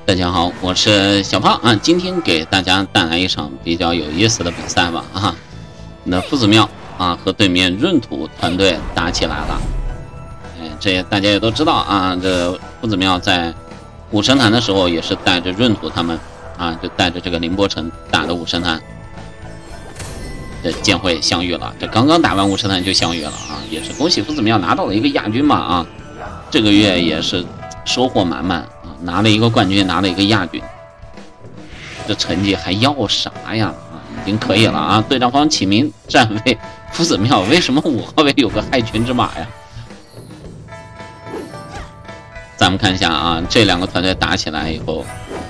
大家好，我是小胖啊，今天给大家带来一场比较有意思的比赛吧啊。那夫子庙啊和对面闰土团队打起来了，这大家也都知道啊。这夫子庙在武神坛的时候也是带着闰土他们啊，就带着这个凌波城打的武神坛，这剑会相遇了。这刚刚打完武神坛就相遇了啊，也是恭喜夫子庙拿到了一个亚军嘛啊，这个月也是收获满满。拿了一个冠军，拿了一个亚军，这成绩还要啥呀？啊，已经可以了啊！对战方起名站位夫子庙，为什么5号位有个害群之马呀？咱们看一下啊，这两个团队打起来以后，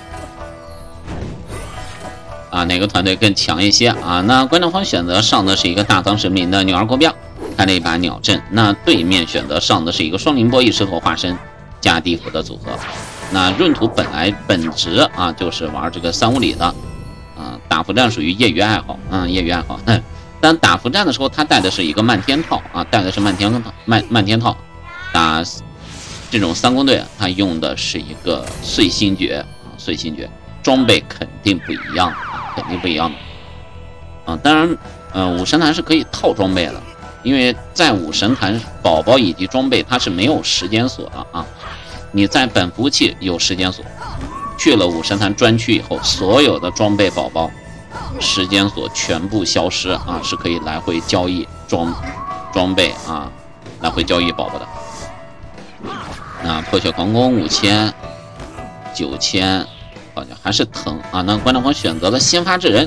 啊，哪个团队更强一些啊？那观众方选择上的是一个大唐神明的鸟儿国标，开了一把鸟阵，那对面选择上的是一个双凌波一石头化身加地府的组合。那闰土本质啊就是玩这个3-5里的，打符战属于业余爱好，业余爱好。但打符战的时候，他带的是一个漫天套啊，带的是漫天套。打这种3公队，他用的是一个碎星诀啊，碎星诀装备肯定不一样啊，肯定不一样的啊。当然，武神坛是可以套装备的，因为在武神坛宝宝以及装备它是没有时间锁的啊。你在本服务器有时间锁，去了武神坛专区以后，所有的装备宝宝时间锁全部消失啊，是可以来回交易装备啊，来回交易宝宝的。那破血狂攻5000、9000，好像还是疼啊。那观众方选择了先发制人，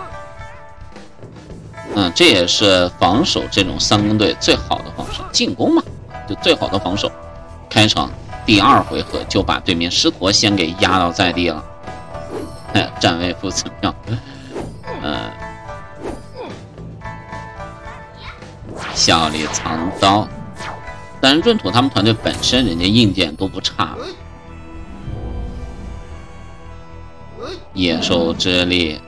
这也是防守这种3公队最好的方式，进攻嘛，就最好的防守。开场第2回合就把对面狮驼先给压到在地了，站位夫子庙，笑里藏刀。但是闰土他们团队本身人家硬件都不差，野兽之力，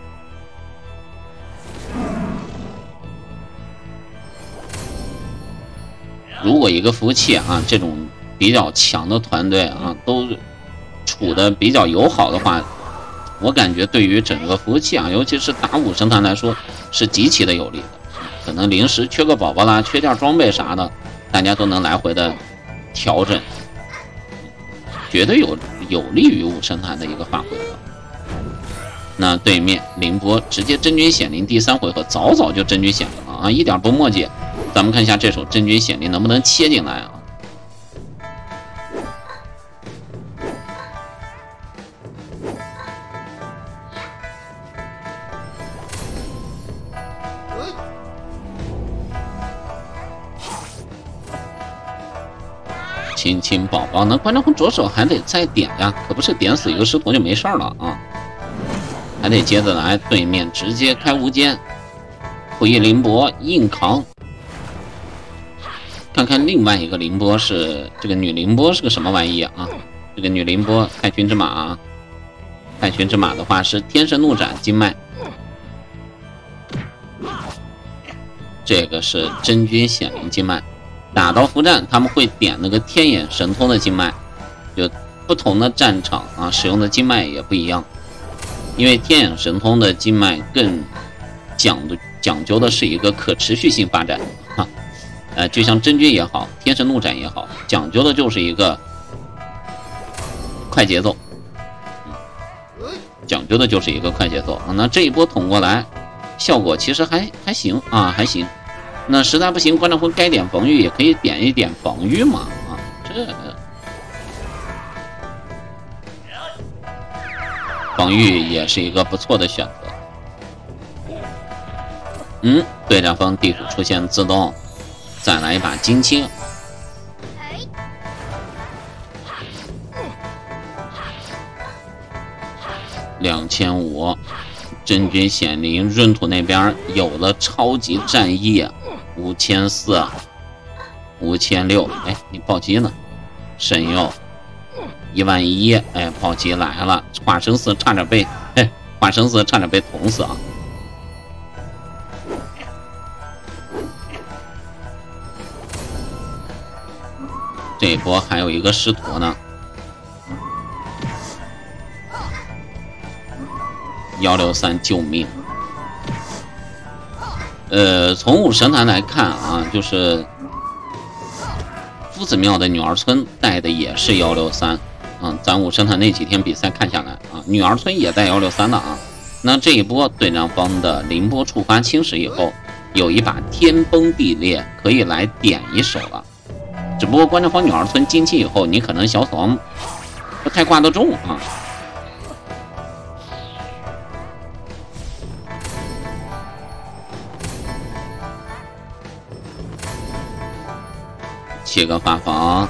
如果一个服务器啊这种比较强的团队啊，都处的比较友好的话，我感觉对于整个服务器啊，尤其是打武神坛来说，是极其的有利的。可能临时缺个宝宝啦，缺件装备啥的，大家都能来回的调整，绝对有利于武神坛的一个发挥的。那对面凌波直接真君显灵，第3回合早就真君显灵了啊，一点不墨迹。咱们看一下这手真君显灵能不能切进来啊？亲宝宝，那观众方左手还得再点呀，可不是点死一个狮驼就没事了啊，还得接着来。对面直接开无间，溥仪凌波硬扛。看看另外一个凌波是这个女凌波是个什么玩意啊？这个女凌波太群之马啊，太群之马的话是天神怒斩经脉，这个是真君显灵经脉。打到符战他们会点那个天眼神通的经脉，就不同的战场啊使用的经脉也不一样，因为天眼神通的经脉更讲究的是一个可持续性发展啊，就像真君也好，天神怒斩也好，讲究的就是一个快节奏，讲究的就是一个快节奏啊。那这一波捅过来，效果其实还行啊，还行。那实在不行，观众会该点防御也可以点一点防御嘛啊，这个防御也是一个不错的选择。对战方地府出现自动，再来一把金青。2500，真君显灵，闰土那边有了超级战役，5400、5600，哎，你暴击呢？神佑11000，哎，暴击来了，化生死差点被，化生死差点被捅死啊！这一波还有一个狮驼呢， 163救命。从武神坛来看啊，就是夫子庙的女儿村带的也是163。咱武神坛那几天比赛看下来啊，女儿村也带163的啊。那这一波对战方的凌波触发侵蚀以后，有一把天崩地裂可以来点一手了。只不过观战方女儿村进去以后，你可能小死亡不太挂得中啊。切个法防，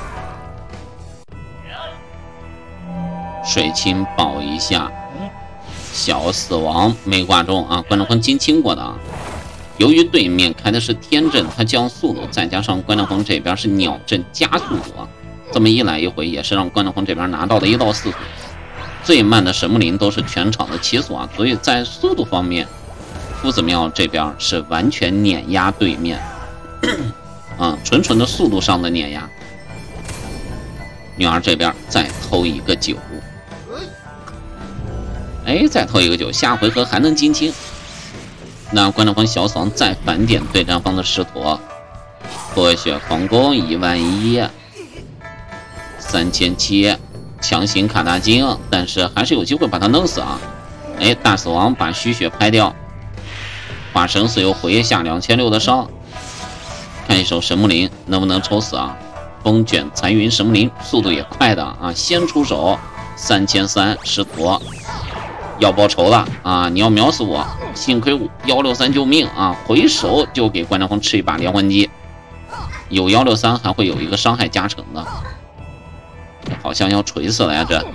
水清保一下，小死亡没挂中啊。观战方金清过的啊。由于对面开的是天阵，它降速度，再加上观战方这边是鸟阵加速度啊，这么一来一回也是让观战方这边拿到了1到4速。最慢的神木林都是全场的7速啊，所以在速度方面，夫子庙这边是完全碾压对面。纯的速度上的碾压。女儿这边再偷一个9，再偷一个9，下回合还能金清。那观战方小死亡再反点对战方的狮驼，脱血狂攻11000， 3700，强行卡大金，但是还是有机会把他弄死啊！大死亡把虚血拍掉，化神死又回下2600的伤。看一手神木林能不能抽死啊？风卷残云神木林速度也快的啊，先出手3300，狮驼要报仇了啊！你要秒死我，幸亏163救命啊！回手就给观战方吃一把连环击，有163还会有一个伤害加成的，好像要锤死了呀！这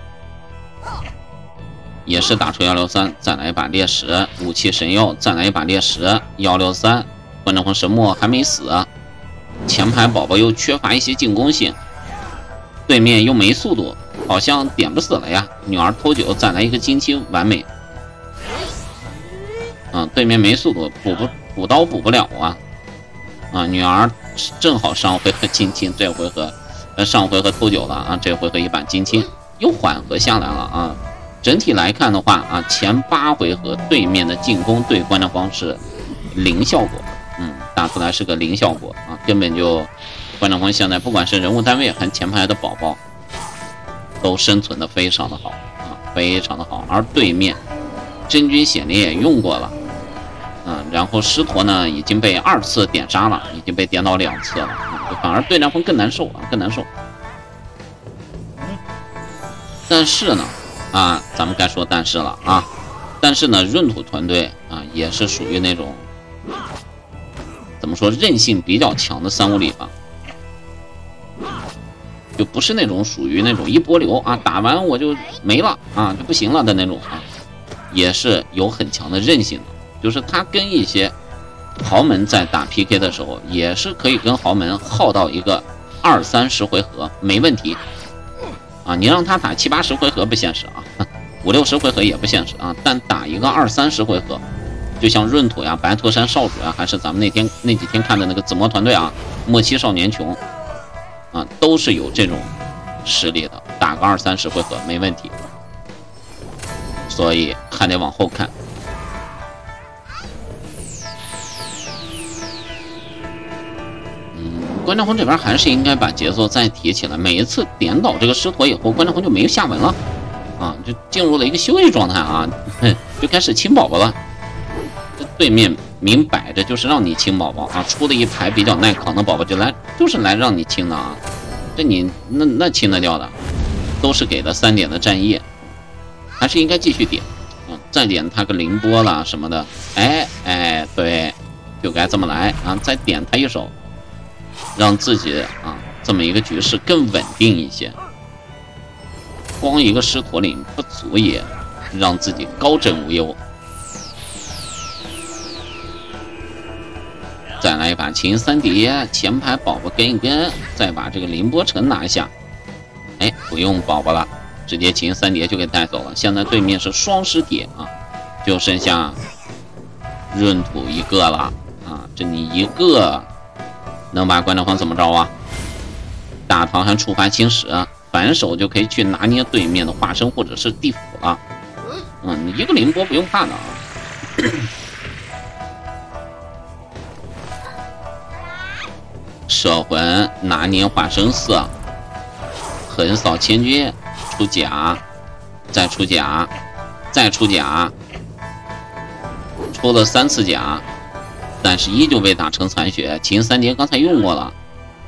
也是打出163，再来一把烈士武器神药，再来一把烈士163。观战方神墨还没死，前排宝宝又缺乏一些进攻性，对面又没速度，好像点不死了呀。女儿偷9，再来一个金清，完美。对面没速度，补刀补不了啊。女儿正好上回合金清，这回合上回合偷9了啊，这回合一把金清又缓和下来了啊。整体来看的话啊，前8回合对面的进攻对观战方是零效果。打出来是个零效果啊，根本就观战方现在不管是人物单位还是前排的宝宝，都生存的非常的好啊，非常的好。而对面真君显灵也用过了，然后狮驼呢已经被2次点杀了，已经被点倒2次了，反而对战方更难受啊，更难受。但是呢，咱们该说但是了啊，但是呢，闰土团队啊也是属于那种。怎么说韧性比较强的3无里吧，就不是那种属于那种一波流啊，打完我就没了啊，就不行了的那种啊，也是有很强的韧性的。就是他跟一些豪门在打 PK 的时候，也是可以跟豪门耗到一个20-30回合没问题啊。你让他打70-80回合不现实啊，50-60回合也不现实啊，但打一个20-30回合。就像闰土呀、白驼山少主呀，还是咱们那几天看的那个紫魔团队啊，末期少年穷啊，都是有这种实力的，打个20-30回合没问题。所以还得往后看。观战方这边还是应该把节奏再提起来。每一次点倒这个狮驼以后，观战方就没有下文了啊，就进入了一个休息状态啊，就开始清宝宝了。对面明摆着就是让你清宝宝啊，出了一排比较耐扛的宝宝就是来让你清的啊，这你那清得掉的，都是给的3点的战役，还是应该继续点啊，再点他个凌波啦什么的，对，就该这么来啊，再点他一手，让自己啊这么一个局势更稳定一些。光一个狮驼岭不足以让自己高枕无忧。再来一把秦3叠，前排宝宝跟一跟，再把这个凌波城拿下。不用宝宝了，直接秦3叠就给带走了。现在对面是双狮铁啊，就剩下闰土一个了啊，这你一个能把观战方怎么着啊？大唐还触发侵蚀，反手就可以去拿捏对面的化身或者是地府了。 你一个凌波不用怕的啊。摄魂拿捏化生四，横扫千军，出甲，再出甲，再出甲，出了3次甲，但是依旧被打成残血。秦三叠刚才用过了，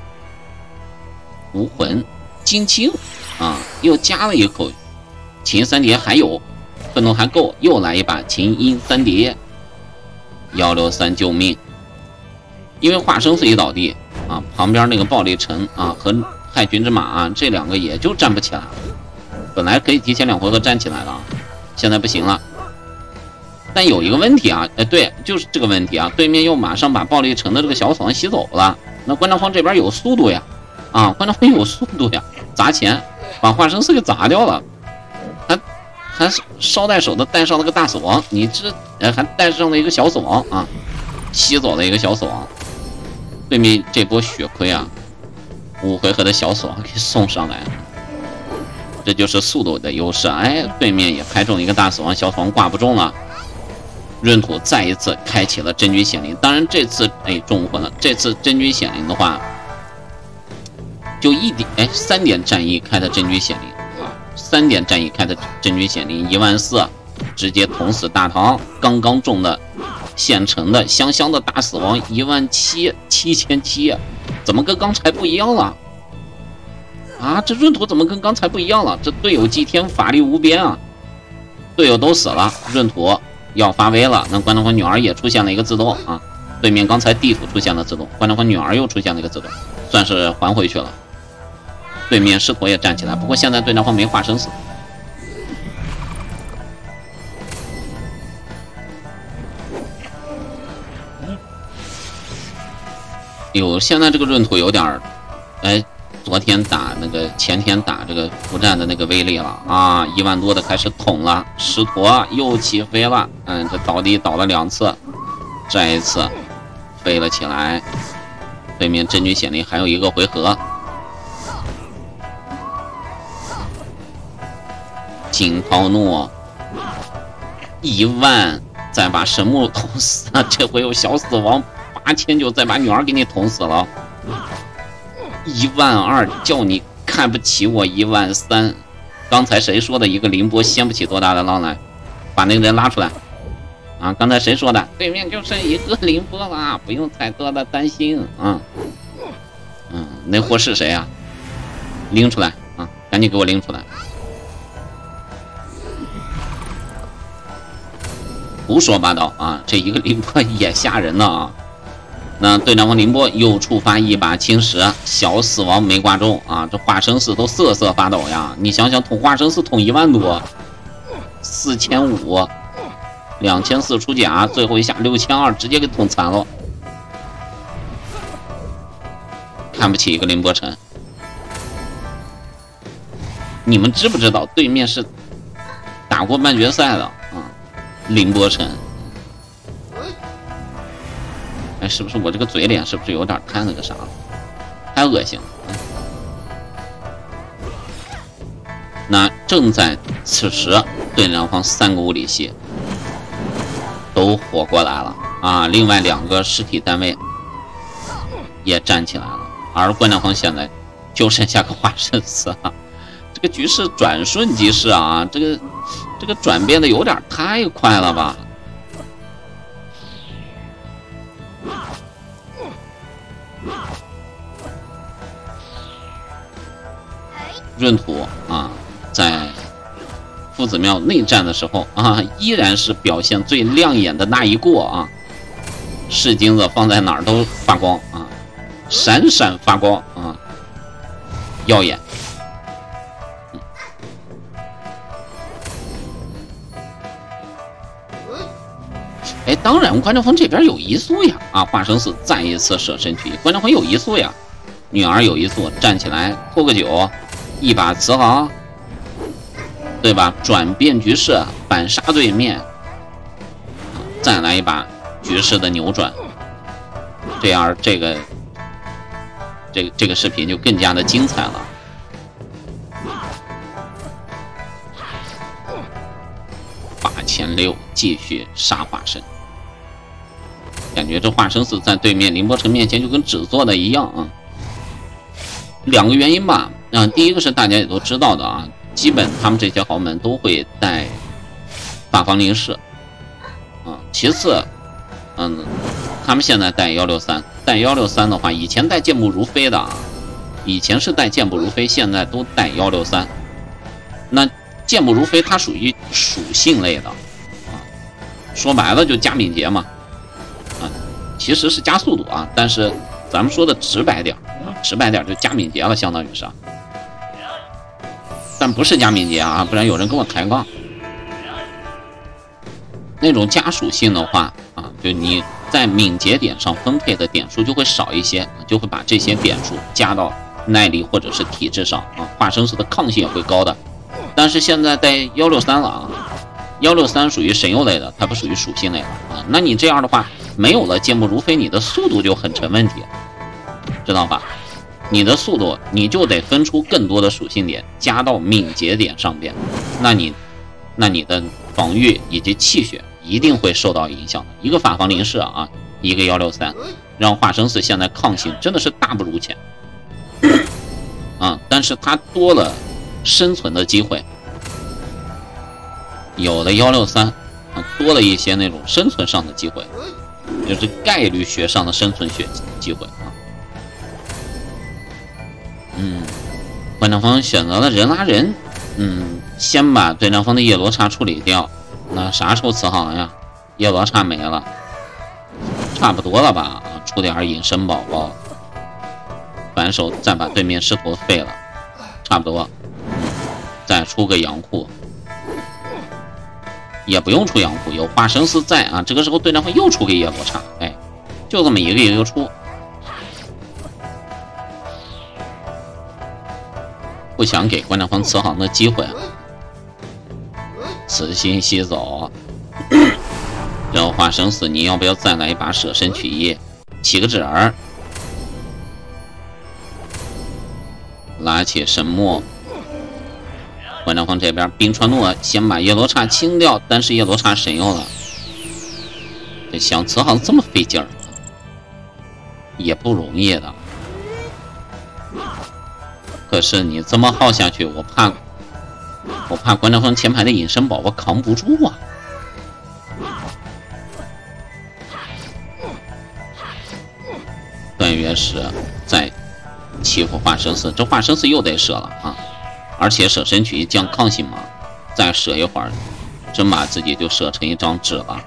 无魂金青啊，又加了一口。秦三叠还有愤怒还够，又来一把秦阴三叠，163救命。因为化生四一倒地啊，旁边那个暴力城啊和害群之马啊，这2个也就站不起来了。本来可以提前2回合站起来的，现在不行了。但有一个问题啊，对，就是这个问题啊，对面又马上把暴力城的这个小死亡吸走了。那关张荒这边有速度呀，啊，关张荒有速度呀，砸钱把化生四给砸掉了，还捎带手的带上了个大死亡，你这还带上了一个小死亡啊，吸走了一个小死亡。对面这波血亏啊，5回合的小死亡给送上来，这就是速度的优势。哎，对面也拍中一个大死亡，小死亡挂不中了。闰土再一次开启了真君显灵，当然这次中无魂了。这次真君显灵的话，就3点战役开的真君显灵啊，3点战役开的真君显灵14000，直接捅死大唐。刚刚中的现成的香香的大死亡17000，7700，怎么跟刚才不一样了？啊，这闰土怎么跟刚才不一样了？这队友祭天法力无边啊，队友都死了，闰土要发威了。那关张荒女儿也出现了一个自动啊，对面刚才地府出现了自动，关张荒女儿又出现了一个自动，算是还回去了。对面狮驼也站起来，不过现在对张荒没化生死。现在这个闰土有点昨天打那个前天打这个伏战的那个威力了啊，1万多的开始捅了，狮驼又起飞了，这倒地倒了2次，这一次飞了起来。对面真君显灵还有1个回合，惊涛怒10000，再把神木捅死，这回有小死亡8900，再把女儿给你捅死了。12000，叫你看不起我13000。刚才谁说的一个凌波掀不起多大的浪来？把那个人拉出来啊！刚才谁说的？对面就剩1个凌波了，不用太多的担心啊。那货是谁啊？拎出来啊！赶紧给我拎出来！胡说八道啊！这一个凌波也吓人了啊！那对战方凌波又触发一把侵蚀，小死亡没挂中啊！这化生四都瑟瑟发抖呀！你想想，捅化生四捅1万多，4500，2400出甲，最后一下6200，直接给捅残了。看不起一个凌波城，你们知不知道对面是打过半决赛的啊？凌波城。是不是我这个嘴脸是不是有点太那个啥了，太恶心了？那正在此时，对两方3个物理系都活过来了啊，另外2个尸体单位也站起来了，而关张方现在就剩下个化生四啊，这个局势转瞬即逝啊，这个转变的有点太快了吧？闰土啊，在夫子庙内战的时候啊，依然是表现最亮眼的那一过啊，是金子放在哪儿都发光啊，闪闪发光啊，耀眼。当然关张峰这边有移速呀啊，化生四再一次舍身取义，关张峰有移速呀，女儿有移速，站起来拖个9，一把慈航，对吧？转变局势，反杀对面，再来一把局势的扭转，这样这个视频就更加的精彩了。 前6继续杀化身。感觉这化生寺在对面凌波城面前就跟纸做的一样啊。2个原因吧，第一个是大家也都知道的啊，基本他们这些豪门都会带法防灵士啊。其次，他们现在带163，带163的话，以前带健步如飞的啊，以前是带健步如飞，现在都带163。那健步如飞它属于属性类的啊，说白了就加敏捷嘛。其实是加速度啊，但是咱们说的直白点就加敏捷了，相当于是，但不是加敏捷啊，不然有人跟我抬杠。那种加属性的话啊，就你在敏捷点上分配的点数就会少一些，就会把这些点数加到耐力或者是体质上啊，化生寺的抗性也会高的。但是现在带163了啊，163属于神佑类的，它不属于属性类的啊。那你这样的话，没有了健步如飞，你的速度就很成问题，知道吧？你的速度你就得分出更多的属性点加到敏捷点上边，那你的防御以及气血一定会受到影响的。一个法防灵士啊，一个163，让化生寺现在抗性真的是大不如前啊，但是它多了生存的机会，有了163多了一些那种生存上的机会，就是概率学上的生存学机会啊。关长方选择了人拉人，先把对战方的叶罗刹处理掉。那啥时候慈航呀？叶罗刹没了，差不多了吧？出点隐身宝宝，反手再把对面狮驼废了，差不多。再出个阳护，也不用出阳护，有化生寺在啊。这个时候对战方又出个叶罗刹，哎，就这么一个一个出。不想给关长方慈航的机会啊，慈心吸走。这化生寺，你要不要再来一把舍身取义？起个纸儿，拉起神墨。关长方这边冰川诺先把叶罗刹清掉，但是叶罗刹神佑了。这想慈航这么费劲儿，也不容易的。可是你这么耗下去，我怕关长方前排的隐身宝宝扛不住啊！段月石在欺负化生寺，这化生寺又得舍了啊！而且舍身取义降抗性嘛，再舍一会儿，真把自己就舍成一张纸了。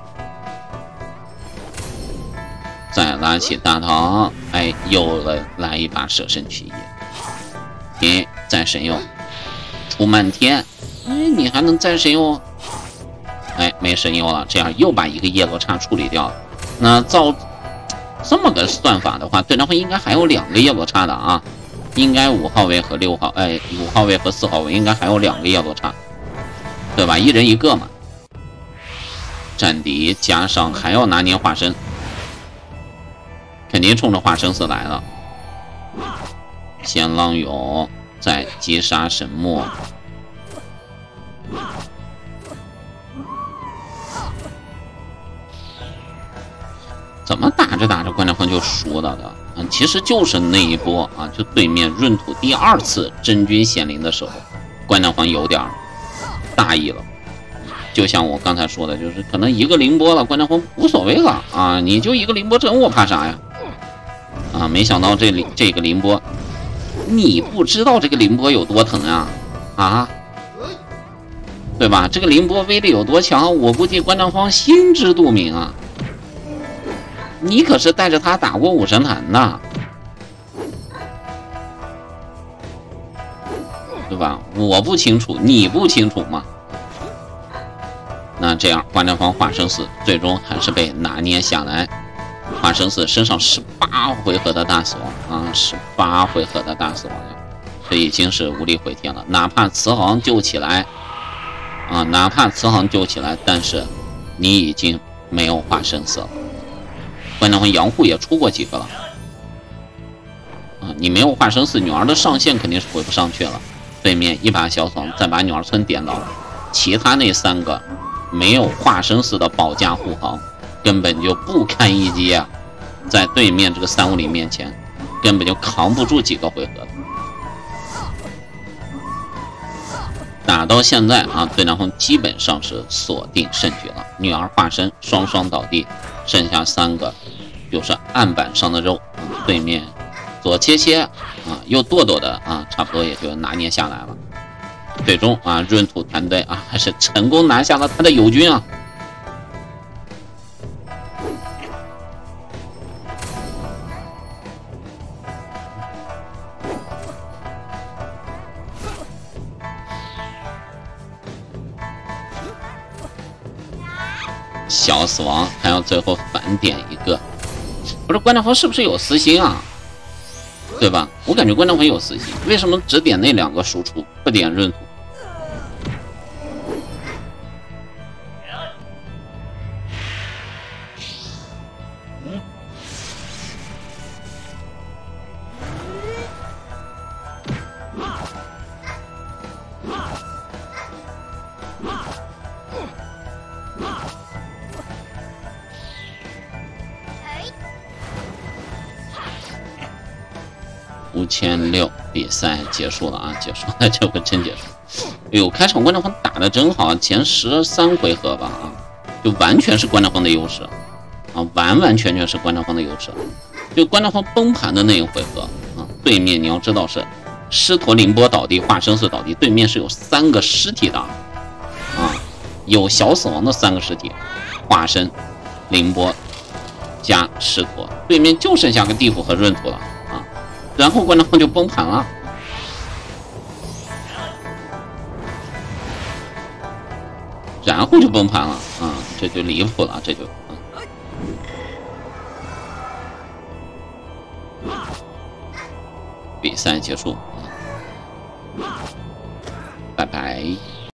再拉起大唐，哎，又来一把舍身取义。再神佑出漫天，哎，你还能再神佑？哎，没神佑了，这样又把一个叶罗刹处理掉了。那照这么个算法的话，对战方应该还有2个叶罗刹的啊，应该5号位和6号，哎，5号位和4号位应该还有2个叶罗刹，对吧？一人一个嘛。战敌加上还要拿捏化身，肯定冲着化生寺来了。先浪涌，再击杀神墨。怎么打着打着关长方就输了的？其实就是那一波啊，就对面闰土第2次真君显灵的时候，关长方有点大意了。就像我刚才说的，就是可能一个凌波了，关长方无所谓了啊，你就一个凌波阵，我怕啥呀？啊，没想到这个凌波。你不知道这个凌波有多疼啊，啊，对吧？这个凌波威力有多强，我估计关长方心知肚明啊。你可是带着他打过武神坛的，对吧？我不清楚，你不清楚吗？那这样，关长方化生寺最终还是被拿捏下来。化生寺身上18回合的大死亡啊，18回合的大死亡呀，这已经是无力回天了。哪怕慈航救起来啊，但是你已经没有化生寺了。关长方杨护也出过几个了啊，你没有化生寺，女儿的上限肯定是回不上去了。对面一把小爽，再把女儿村点到了，其他那3个没有化身似的保驾护航，根本就不堪一击啊！在对面这个350面前，根本就扛不住几个回合的。打到现在啊，对战方基本上是锁定胜局了。女儿化身双双倒地，剩下3个就是案板上的肉。对面左切切啊，右剁剁的啊，差不多也就拿捏下来了。最终啊，闰土团队啊，还是成功拿下了他的友军啊。小死亡还要最后反点一个，不是关键方是不是有私心啊？对吧？我感觉关键方有私心，为什么只点那2个输出，不点闰土？5600比赛结束了啊，结束了，这回真结束。哎呦，开场关键方打的真好，前13回合吧啊，就完全是关键方的优势啊，完全是关键方的优势。就关键方崩盘的那一回合啊，对面你要知道是狮驼凌波倒地，化身四倒地，对面是有3个尸体的啊，有小死亡的3个尸体，化身、凌波加狮驼，对面就剩下个地府和闰土了。然后关键方就崩盘了，然后就崩盘了啊！这就离谱了，这就比赛结束，拜拜。